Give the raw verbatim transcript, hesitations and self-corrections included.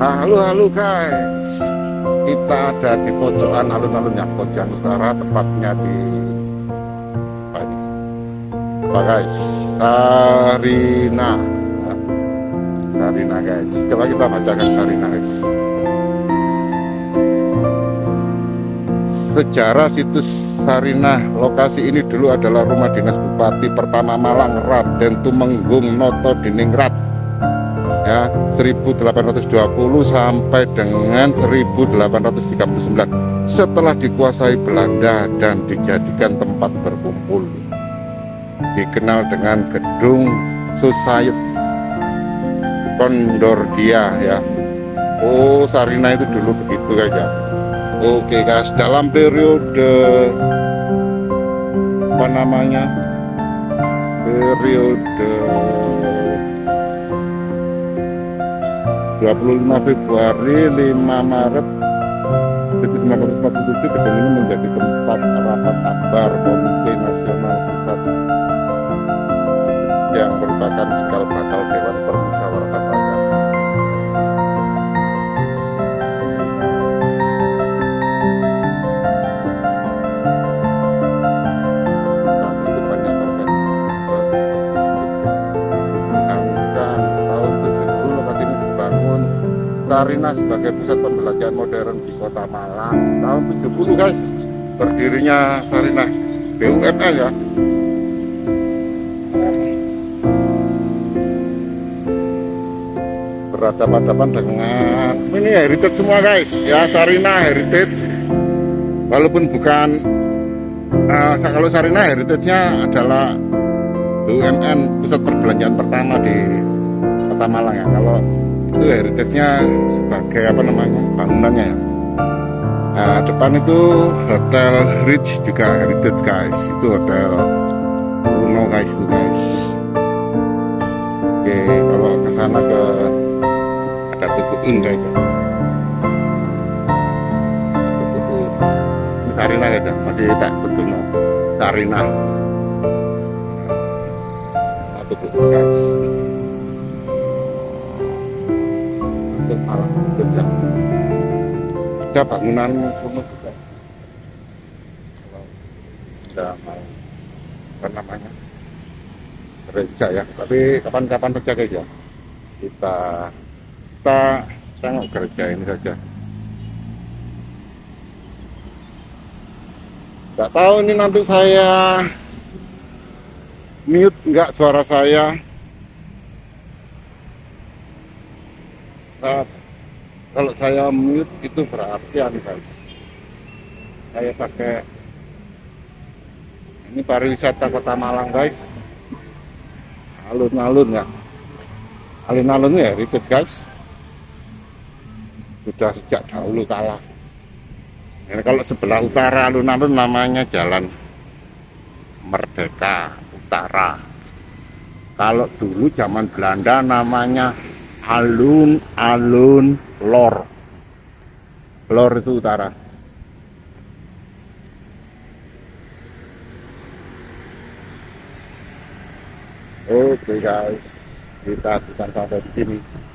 Halo halo guys, kita ada di pojokan alun-alunnya Pojokan Utara, tepatnya di apa ini? Apa guys? Sarina, Sarina guys. Coba kita bacakan Sarina guys. Sejarah situs Sarina. Lokasi ini dulu adalah rumah dinas Bupati pertama Malang, Raden Tumenggung Noto Diningrat, ya, seribu delapan ratus dua puluh sampai dengan seribu delapan ratus tiga puluh sembilan, setelah dikuasai Belanda dan dijadikan tempat berkumpul. Dikenal dengan gedung Society Kondordia, ya. Oh, Sarina itu dulu begitu guys ya. Oke guys, dalam periode apa namanya? Periode dua puluh lima Februari lima Maret seribu sembilan ratus empat puluh tujuh, gedung ini menjadi tempat rapat akbar Komite Nasional Pusat yang merupakan cikal bakal Dewan Permusyawaratan Rakyat. Saat itu banyak terkait tahun tujuh puluh lokasi ini dibangun Sarina sebagai pusat pembelajaran modern di Kota Malang. Tahun tujuh puluh guys, berdirinya Sarina, B U M N ya. Berhadapan-hadapan dengan ini heritage semua guys ya. Sarina heritage, walaupun bukan uh, kalau Sarina heritage-nya adalah B U M N, pusat perbelanjaan pertama di Kota Malang ya. Kalau itu heritage-nya sebagai apa namanya, bangunannya ya. Nah, depan itu Hotel Rich juga heritage guys. Itu hotel kuno guys itu guys. Oke, kalau ke sana ke ada Tugu In guys ya. Tugu ini Sarina guys ya, masih tak betul no. Sarina. Nah, Tugu In guys. Malang kerja. Ada bangunan kuno juga. Ada apa namanya, gereja ya. Tapi kapan-kapan saja guys ya. Kita kita tengok gereja ini saja. Nggak tahu ini nanti saya mute nggak suara saya. Saat kalau saya mute itu berarti ya guys, saya pakai ini pariwisata Kota Malang guys, alun-alun ya, alun-alun ya heritage guys, sudah sejak dahulu kala. Ini kalau sebelah utara alun-alun namanya Jalan Merdeka Utara. Kalau dulu zaman Belanda namanya alun-alun lor. Lor itu utara. Oke guys, kita akan sampai di sini.